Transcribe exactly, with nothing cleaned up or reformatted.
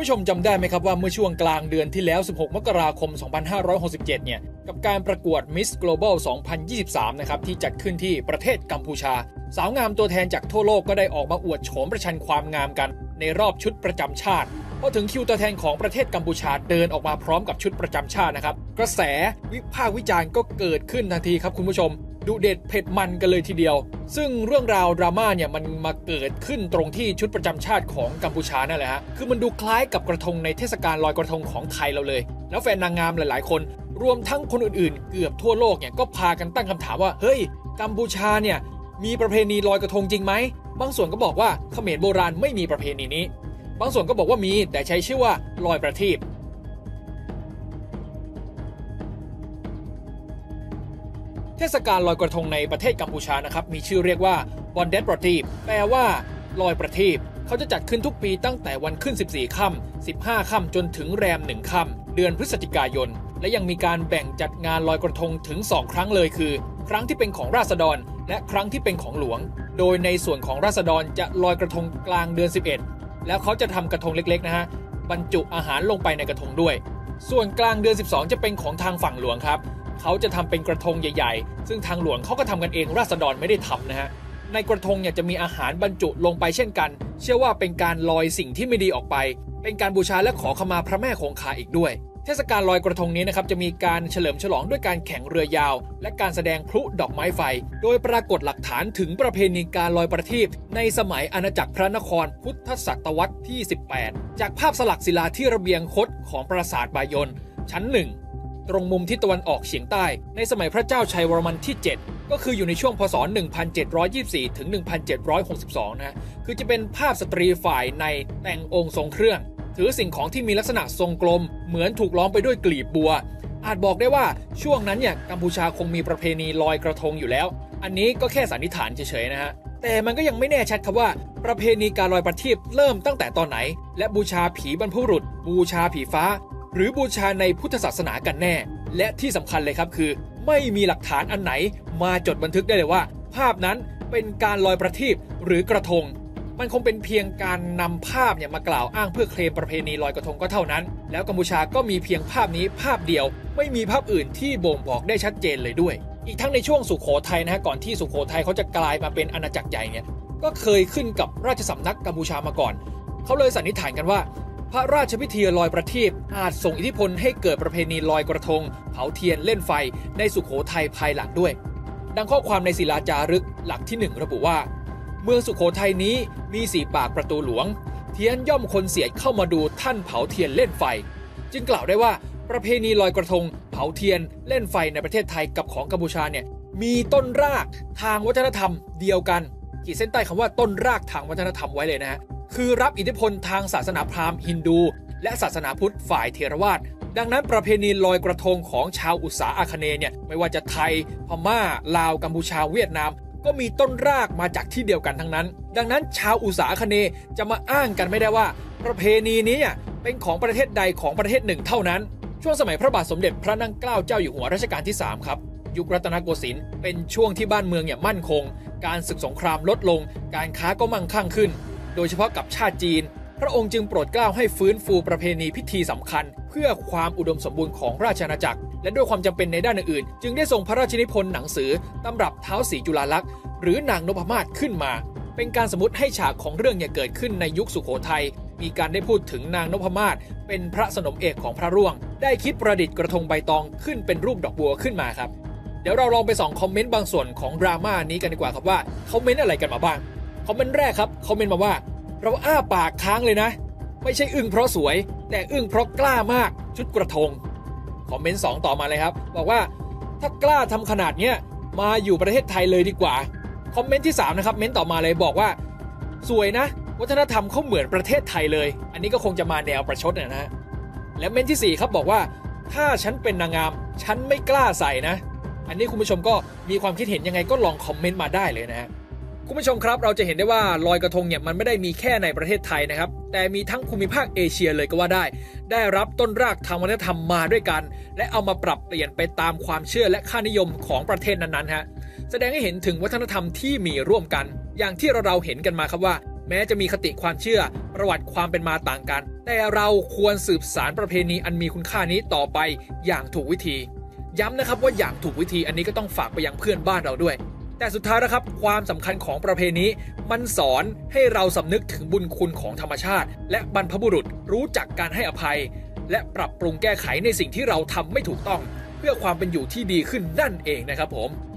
ผู้ชมจำได้ไหมครับว่าเมื่อช่วงกลางเดือนที่แล้วสิบหกมกราคมสองพันห้าร้อยหกสิบเจ็ดเนี่ยกับการประกวด Miss Global สองพันยี่สิบสามนะครับที่จัดขึ้นที่ประเทศกัมพูชาสาวงามตัวแทนจากทั่วโลกก็ได้ออกมาอวดโฉมประชันความงามกันในรอบชุดประจำชาติพอถึงคิวตัวแทนของประเทศกัมพูชาเดินออกมาพร้อมกับชุดประจำชาตินะครับกระแสวิพากษ์วิจารณ์ก็เกิดขึ้นทันทีครับคุณผู้ชมดุเด็ดเผ็ดมันกันเลยทีเดียวซึ่งเรื่องราวดราม่าเนี่ยมันมาเกิดขึ้นตรงที่ชุดประจำชาติของกัมพูชานั่นแหละฮะคือมันดูคล้ายกับกระทงในเทศกาลลอยกระทงของไทยเราเลยแล้วแฟนนางงามหลายๆคนรวมทั้งคนอื่นๆเกือบทั่วโลกเนี่ยก็พากันตั้งคำถามว่าเฮ้ยกัมพูชาเนี่ยมีประเพณีลอยกระทงจริงไหมบางส่วนก็บอกว่าเขมรโบราณไม่มีประเพณีนี้บางส่วนก็บอกว่ามีแต่ใช้ชื่อว่าลอยประทีปเทศกาลลอยกระทงในประเทศกัมพูชานะครับมีชื่อเรียกว่าบอนเดตประทีปแปลว่าลอยประทีปเขาจะจัดขึ้นทุกปีตั้งแต่วันขึ้นสิบสี่ค่ำสิบห้าค่ำจนถึงแรมหนึ่งค่ำเดือนพฤศจิกายนและยังมีการแบ่งจัดงานลอยกระทงถึงสองครั้งเลยคือครั้งที่เป็นของราษฎรและครั้งที่เป็นของหลวงโดยในส่วนของราษฎรจะลอยกระทงกลางเดือนสิบเอ็ดแล้วเขาจะทำกระทงเล็กๆนะฮะบรรจุอาหารลงไปในกระทงด้วยส่วนกลางเดือนสิบสองจะเป็นของทางฝั่งหลวงครับเขาจะทำเป็นกระทงใหญ่ๆซึ่งทางหลวงเขาก็ทำกันเองราษฎรไม่ได้ทำนะฮะในกระทงเนี่ยจะมีอาหารบรรจุลงไปเช่นกันเชื่อว่าเป็นการลอยสิ่งที่ไม่ดีออกไปเป็นการบูชาและขอขมาพระแม่คงคาอีกด้วยเทศกาลลอยกระทงนี้นะครับจะมีการเฉลิมฉลองด้วยการแข่งเรือยาวและการแสดงพลุดอกไม้ไฟโดยปรากฏหลักฐานถึงประเพณีการลอยประทีปในสมัยอาณาจักรพระนครพุทธศตวรรษที่สิบแปดจากภาพสลักศิลาที่ระเบียงคดของปราสาทบายนชั้นหนึ่งตรงมุมทิศตะวันออกเฉียงใต้ในสมัยพระเจ้าชัยวรมันที่เจ็ดก็คืออยู่ในช่วงพศหนึ่งพันเจ็ดร้อยยี่สิบสี่ถึงหนึ่งพันเจ็ดร้อยหกสิบสองนะคือจะเป็นภาพสตรีฝ่ายในแต่งองค์ทรงเครื่องถือสิ่งของที่มีลักษณะทรงกลมเหมือนถูกล้อมไปด้วยกลีบบัวอาจบอกได้ว่าช่วงนั้นเนี่ยกัมพูชาคงมีประเพณีลอยกระทงอยู่แล้วอันนี้ก็แค่สันนิษฐานเฉยๆนะฮะแต่มันก็ยังไม่แน่ชัดครับว่าประเพณีการลอยประทีปเริ่มตั้งแต่ตอนไหนและบูชาผีบรรพบุรุษบูชาผีฟ้าหรือบูชาในพุทธศาสนากันแน่และที่สำคัญเลยครับคือไม่มีหลักฐานอันไหนมาจดบันทึกได้เลยว่าภาพนั้นเป็นการลอยประทีปหรือกระทงมันคงเป็นเพียงการนำภาพเนี่ยมากล่าวอ้างเพื่อเคลมประเพณีลอยกระทงก็เท่านั้นแล้วกัมพูชาก็มีเพียงภาพนี้ภาพเดียวไม่มีภาพอื่นที่บ่งบอกได้ชัดเจนเลยด้วยอีกทั้งในช่วงสุโขทัยนะฮะก่อนที่สุโขทัยเขาจะกลายมาเป็นอาณาจักรใหญ่เนี่ยก็เคยขึ้นกับราชสำนักกัมพูชามาก่อนเขาเลยสันนิษฐานกันว่าพระราชพิธีลอยประทีปอาจส่งอิทธิพลให้เกิดประเพณีลอยกระทงเผาเทียนเล่นไฟในสุโขทัยภายหลังด้วยดังข้อความในศิลาจารึกหลักที่หนึ่งระบุว่าเมืองสุโขทัยนี้มีสี่ปากประตูหลวงเทียนย่อมคนเสียดเข้ามาดูท่านเผาเทียนเล่นไฟจึงกล่าวได้ว่าประเพณีลอยกระทงเผาเทียนเล่นไฟในประเทศไทยกับของกัมพูชาเนี่ยมีต้นรากทางวัฒนธรรมเดียวกันขีดเส้นใต้คำว่าต้นรากทางวัฒนธรรมไว้เลยนะฮะคือรับอิทธิพลทางศาสนาพราหมณ์ฮินดูและศาสนาพุทธฝ่ายเทรวาสดังนั้นประเพณีลอยกระทงของชาวอุษาอาคเนย์เนี่ยไม่ว่าจะไทยพม่าลาวกัมพูชาเวียดนามก็มีต้นรากมาจากที่เดียวกันทั้งนั้นดังนั้นชาวอุษาอาคเนย์จะมาอ้างกันไม่ได้ว่าประเพณีนี้เนี่ยเป็นของประเทศใดของประเทศหนึ่งเท่านั้นช่วงสมัยพระบาทสมเด็จพระนั่งเกล้าเจ้าอยู่หัวรัชกาลที่สามครับยุครัตนโกสินทร์เป็นช่วงที่บ้านเมืองเนี่ยมั่นคงการศึกสงครามลดลงการค้าก็มั่งคั่งขึ้นโดยเฉพาะกับชาติจีนพระองค์จึงโปรดเกล้าให้ฟื้นฟูประเพณีพิธีสำคัญเพื่อความอุดมสมบูรณ์ของราชอาณาจักรและด้วยความจำเป็นในด้านอื่นๆจึงได้ทรงพระราชนิพนธ์หนังสือตำรับท้าวศรีจุฬาลักษณ์หรือนางนพมาศขึ้นมาเป็นการสมมติให้ฉากของเรื่องเนี่ยเกิดขึ้นในยุคสุโขทัยมีการได้พูดถึงนางนพมาศเป็นพระสนมเอกของพระร่วงได้คิดประดิษฐ์กระทงใบตองขึ้นเป็นรูปดอกบัวขึ้นมาครับเดี๋ยวเราลองไปส่องคอมเมนต์บางส่วนของดราม่านี้กันดีกว่าครับว่าเขาเม้นอะไรกันมาบ้างคอมเมนต์แรกครับเขาเม้นมาว่าเราอ้าปากค้างเลยนะไม่ใช่อึ้งเพราะสวยแต่อึ้งเพราะกล้ามากชุดกระทงคอมเมนต์สองต่อมาเลยครับบอกว่าถ้ากล้าทำขนาดเนี้ยมาอยู่ประเทศไทยเลยดีกว่าคอมเมนต์ที่สามนะครับเม้นต่อมาเลยบอกว่าสวยนะวัฒนธรรมเขาเหมือนประเทศไทยเลยอันนี้ก็คงจะมาแนวประชดนะฮะและเม้นที่สี่ครับบอกว่าถ้าฉันเป็นนางงามฉันไม่กล้าใส่นะอันนี้คุณผู้ชมก็มีความคิดเห็นยังไงก็ลองคอมเมนต์มาได้เลยนะฮะคุณผู้ชมครับเราจะเห็นได้ว่าลอยกระทงเนี่ยมันไม่ได้มีแค่ในประเทศไทยนะครับแต่มีทั้งภูมิภาคเอเชียเลยก็ว่าได้ได้รับต้นรากทางวัฒนธรรมมาด้วยกันและเอามาปรับเปลี่ยนไปตามความเชื่อและค่านิยมของประเทศนั้นๆฮะแสดงให้เห็นถึงวัฒนธรรมที่มีร่วมกันอย่างที่เราเราเห็นกันมาครับว่าแม้จะมีคติความเชื่อประวัติความเป็นมาต่างกันแต่เราควรสืบสานประเพณีอันมีคุณค่านี้ต่อไปอย่างถูกวิธีย้ำนะครับว่าอย่างถูกวิธีอันนี้ก็ต้องฝากไปยังเพื่อนบ้านเราด้วยแต่สุดท้ายนะครับความสำคัญของประเพณีมันสอนให้เราสำนึกถึงบุญคุณของธรรมชาติและบรรพบุรุษรู้จักการให้อภัยและปรับปรุงแก้ไขในสิ่งที่เราทำไม่ถูกต้องเพื่อความเป็นอยู่ที่ดีขึ้นนั่นเองนะครับผม